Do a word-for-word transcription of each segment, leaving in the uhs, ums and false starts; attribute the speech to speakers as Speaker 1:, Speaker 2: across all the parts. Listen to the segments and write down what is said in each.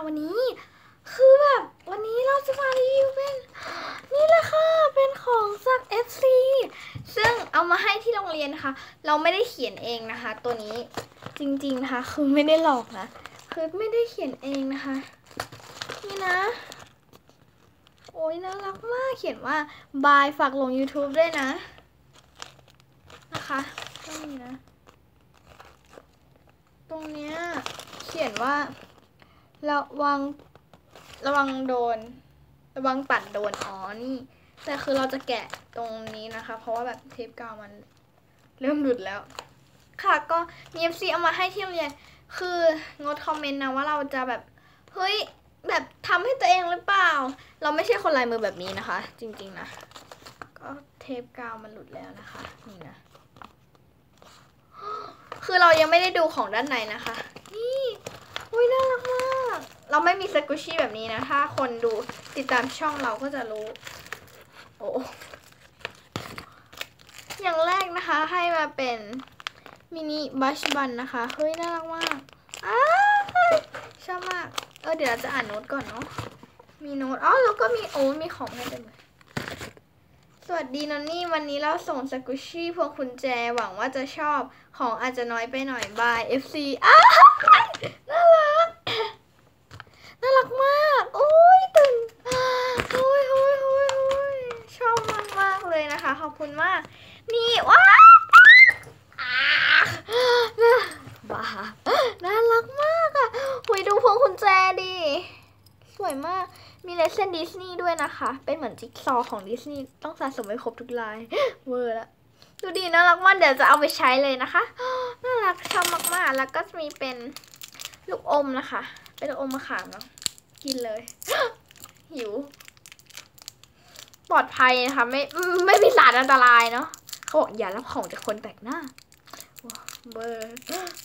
Speaker 1: วันนี้คือแบบวันนี้เราจะมารีวิวเป็นนี่แหละค่ะเป็นของจาก เอฟ ซี ซึ่งเอามาให้ที่โรงเรียนนะคะเราไม่ได้เขียนเองนะคะตัวนี้จริงๆนะคะคือไม่ได้หลอกนะคือไม่ได้เขียนเองนะคะนี่นะโอ้ยน่ารักมากเขียนว่าบายฝากลง ยูทูบ ด้วยนะนะคะก็มีนะตรงเนี้ยเขียนว่าระวังระวังโดนระวังปัดโดนอ๋อนี่แต่คือเราจะแกะตรงนี้นะคะเพราะว่าแบบเทปกาวมันเริ่มหลุดแล้วค่ะก็มี เอฟ ซี เอามาให้ที่โรงเรียนคืองดคอมเมนต์นะว่าเราจะแบบเฮ้ยแบบทำให้ตัวเองหรือเปล่าเราไม่ใช่คนลายมือแบบนี้นะคะจริงๆนะก็เทปกาวมันหลุดแล้วนะคะนี่นะคือเรายังไม่ได้ดูของด้านในนะคะนี่อุ้ยน่ารักมากเราไม่มีสกูชี่แบบนี้นะถ้าคนดูติดตามช่องเราก็จะรู้โอ้อย่างแรกนะคะให้มาเป็นมินิบัชบันนะคะเฮ้ยน่ารักมากอ้าชอบมากเออเดี๋ยวเราจะอ่านโน้ตก่อนเนาะมีโน้ตอ๋อแล้วก็มีโอ้มีของให้เต็มเลยสวัสดีนนนี่วันนี้เราส่งสกุชชี่พวงกุญแจหวังว่าจะชอบของอาจจะน้อยไปหน่อยบาย เอฟ ซี อ้าน่ารักน่ารักมากโอ้ยตื่นโอ้ยโอ้ยโอ้ยโอ้ยชอบมากมากเลยนะคะขอบคุณมากนี่ว้าบ้าน่ารักมากอ่ะหุยดูพวงกุญแจดิสวยมากมีลายเส้นดิสนีย์ด้วยนะคะเป็นเหมือนจิ๊กซอว์ของดิสนีย์ต้องสะสมไว้ครบทุกลายเวอร์ละดูดีน่ารักมากเดี๋ยวจะเอาไปใช้เลยนะคะน่ารักชอบมากๆแล้วก็จะมีเป็นลูกอมนะคะเป็นลูกอมมะขามเนาะกินเลยหิวปลอดภัยนะคะไม่ไม่มีสารอันตรายเนาะเขาบอกอย่ารับของจากคนแปลกหน้าเบอร์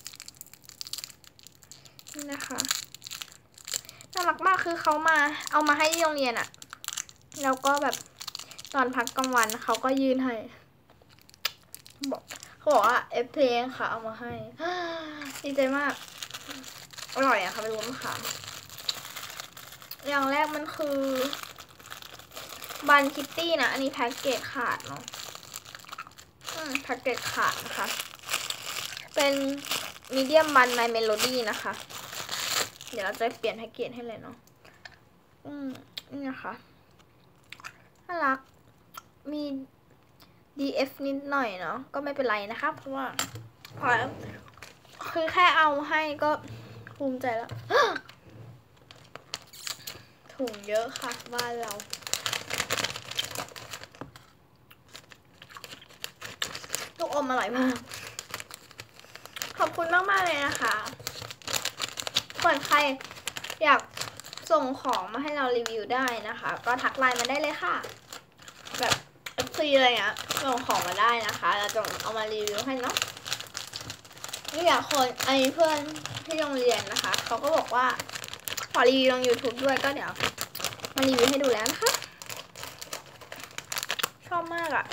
Speaker 1: นี่นะคะน่ารักมากคือเขามาเอามาให้ที่โรงเรียนอะแล้วก็แบบตอนพักกลางวันเขาก็ยื่นให้บอกเขาบอกว่าเอฟเพลงค่ะเอามาให้ดีใจมากอร่อยอะค่ะไม่รู้มะขามอย่างแรกมันคือบันคิตตี้นะอันนี้แพ็กเกจขาดเนาะแพ็กเกจขาดนะคะเป็นมีเดียมบันไมเมโลดี้นะคะเดี๋ยวเราจะเปลี่ยนแพ็กเกจให้เลยเนาะอืมนี่นะคะน่ารักมี ดี เอฟ นิดหน่อยเนาะก็ไม่เป็นไรนะคะเพราะว่าพอคือแค่เอาให้ก็ภูมิใจแล้วถุงเยอะค่ะบ้านเราลูกอมอร่อยมากขอบคุณมากมากเลยนะคะส่วนใครอยากส่งของมาให้เรารีวิวได้นะคะก็ทักไลน์มาได้เลยค่ะแบบ เอฟ ซี อะไรเงี้ยส่งของมาได้นะคะเราจะเอามารีวิวให้เนาะนี่อยากคนไอ้เพื่อนที่โรงเรียนนะคะเขาก็บอกว่าขอรีวิวลง ยูทูบ ด้วยก็เดี๋ยวมารีวิวให้ดูแล้วนะคะชอบมากอะ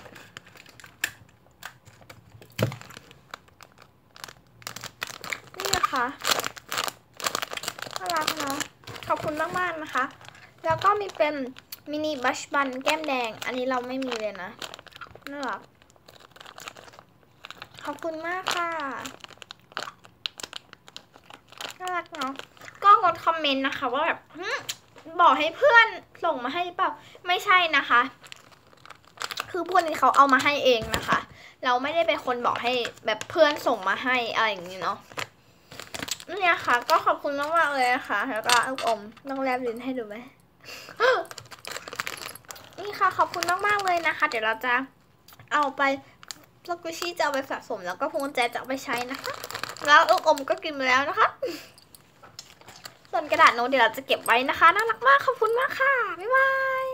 Speaker 1: นี่นะคะน่ารักเนาะขอบคุณมากๆนะคะแล้วก็มีเป็นมินิบัชบันแก้มแดงอันนี้เราไม่มีเลยนะน่ารักขอบคุณมากค่ะน่ารักเนาะก็กดคอมเมนต์นะคะว่าแบบบอกให้เพื่อนส่งมาให้หรือเปล่าไม่ใช่นะคะคือพวกนี้เขาเอามาให้เองนะคะเราไม่ได้เป็นคนบอกให้แบบเพื่อนส่งมาให้อะไรอย่างนี้เนาะเนี่ยค่ะก็ขอบคุณมากมากเลยนะคะแล้วก็ลูกอมต้องแลบลิ้นให้ดูไหมนี่ค่ะขอบคุณมากมากเลยนะคะเดี๋ยวเราจะเอาไปสกุชี่จะเอาไปสะสมแล้วก็พวงกุญแจจะเอาไปใช้นะคะแล้วลูกอมก็กินไปแล้วนะคะส่วนกระดาษโน้ตเดี๋ยวเราจะเก็บไว้นะคะน่ารักมากขอบคุณมากค่ะบ๊ายบาย